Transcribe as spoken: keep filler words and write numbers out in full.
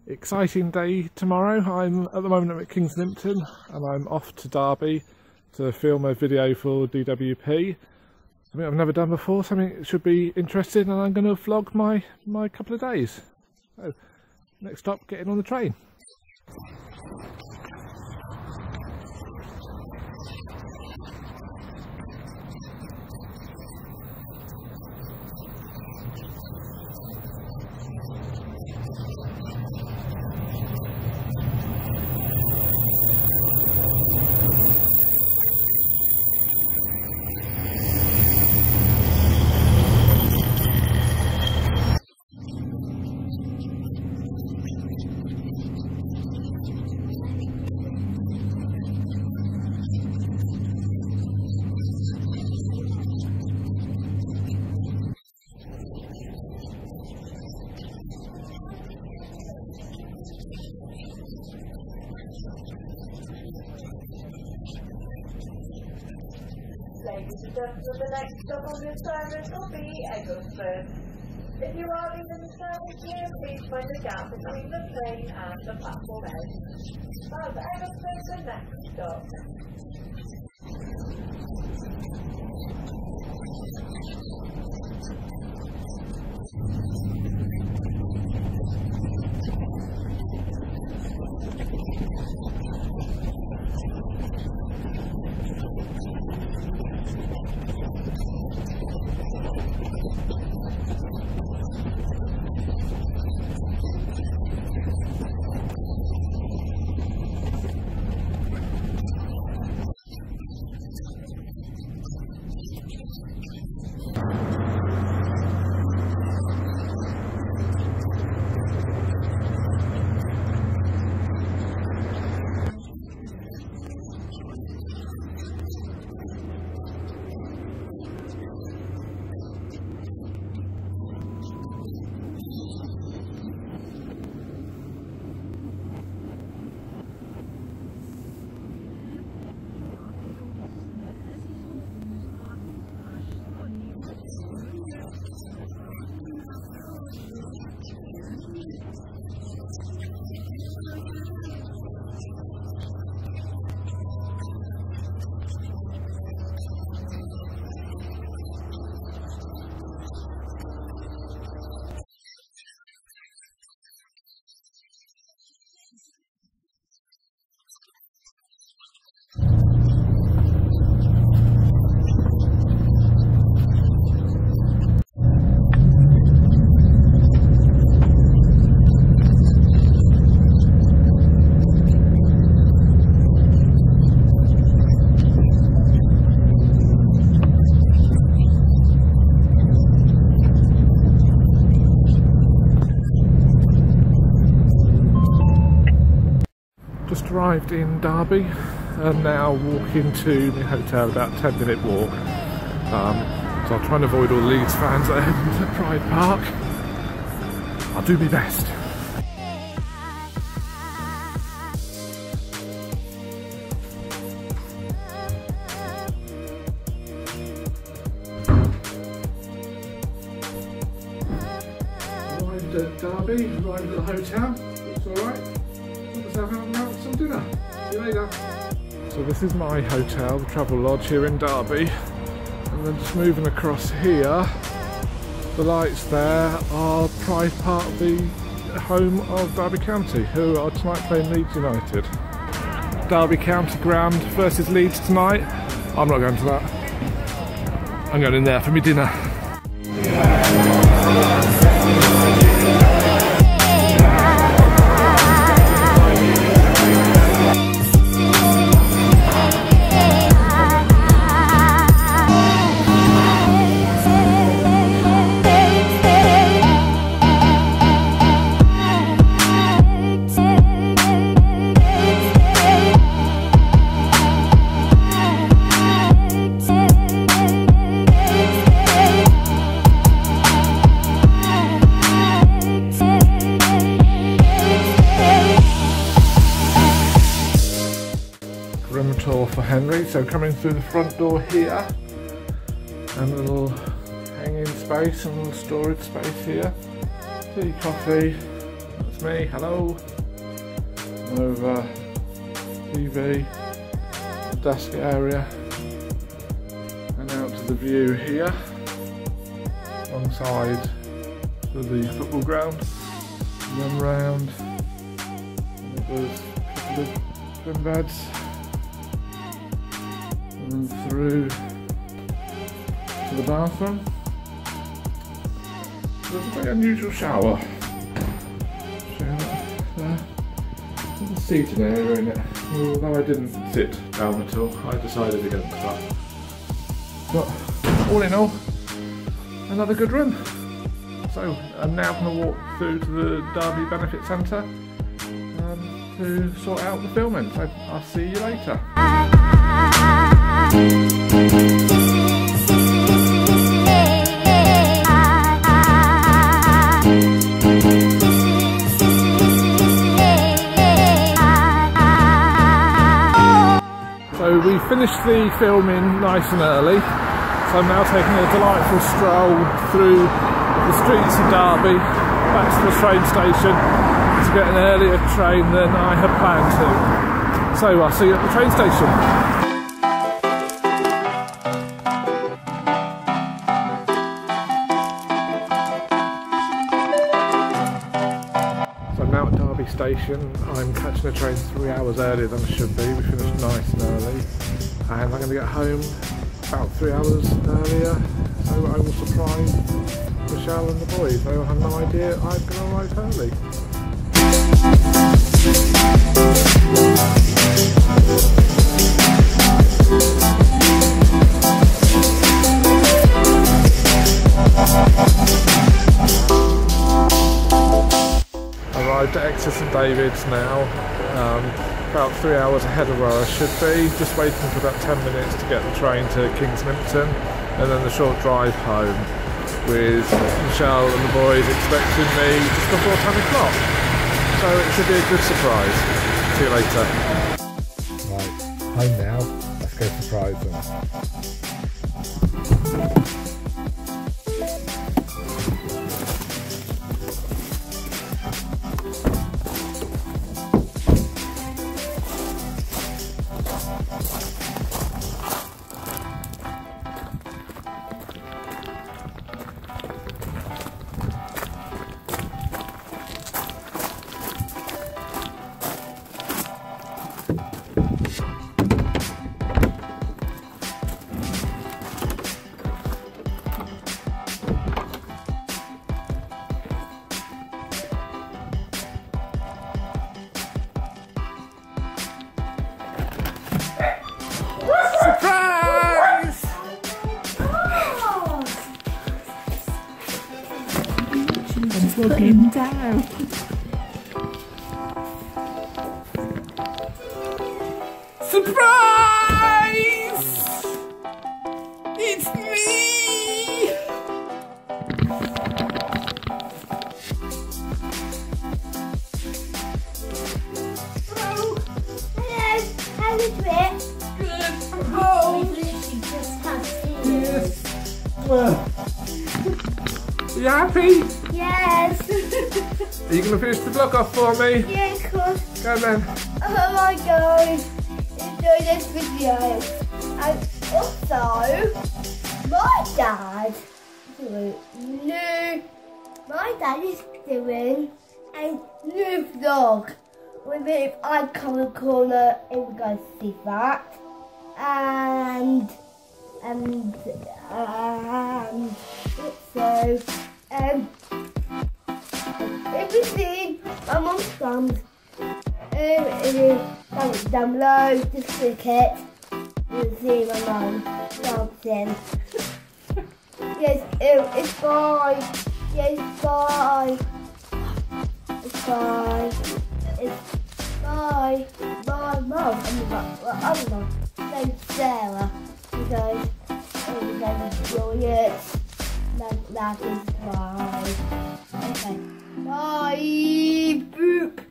exciting day tomorrow. I'm at the moment I'm at Kings Lymton and I'm off to Derby to film a video for D W P. Something I've never done before, something that should be interesting, and I'm going to vlog my, my couple of days. So, next stop, getting on the train. Ladies and gentlemen, the next stop on this service will be Eggleston. If you are leaving the service here, please mind the gap between the train and the platform edge. That's Eggleston, the next stop. Just arrived in Derby and now walking to my hotel, about a ten minute walk. Um, so I'll try and avoid all the Leeds fans that are heading to Pride Park. I'll do my best. Arrived at Derby, arrived at the hotel, looks alright. Out some dinner. See you later. So this is my hotel, the Travel Lodge here in Derby, and then just moving across here, the lights there are Pride Park, the home of Derby County, who are tonight playing Leeds United. Derby County ground versus Leeds tonight. I'm not going to that. I'm going in there for my dinner. Tour for Henry, so coming through the front door here, and a little hanging space and a little storage space here. Tea, coffee, That's me, hello. Over T V, the desk area, and out to the view here, alongside the football ground, and then round, and it was a couple of twin beds, and then through to the bathroom. There's a very unusual shower. Shower there. There's a seating area in it, although I didn't sit down at all. I decided against that. But all in all, another good room. So I'm now going to walk through to the Derby Benefit Centre um, to sort out the filming. So I'll see you later. So we finished the filming nice and early, so I'm now taking a delightful stroll through the streets of Derby back to the train station to get an earlier train than I had planned to. So I'll see you at the train station. Station. I'm catching a train three hours earlier than I should be. We finished nice and early, and I'm going to get home about three hours earlier, so I will surprise Michelle and the boys. They will have no idea I'm going to arrive early. Arrived at Exeter St David's now, um, about three hours ahead of where I should be, just waiting for about ten minutes to get the train to Kings Lymington, and then the short drive home with Michelle and the boys expecting me just before ten o'clock. So it should be a good surprise. See you later. Right, home now, let's go surprise them. Put him down. Surprise! It's me! Hello. Hello. How is it? Good. I'm home. We literally just had seen Yes. Well. Are you happy? Yes. Are you going to finish the vlog off for me? Yeah, of course. Go then. Oh my god. Enjoy this video. And also, my dad doing new. My dad is doing a new vlog with it. I come a corner and you guys see that. And and and so um everything my mum's thumbs um it is down, down below, just click it. You'll see my mum dancing. Yes, it, it's fine. Yes, it's fine. It's fine. It's fine. My mum and my other mum, named Sarah. You guys, you guys enjoy it. That, that is fine. Okay. Bye. Boop.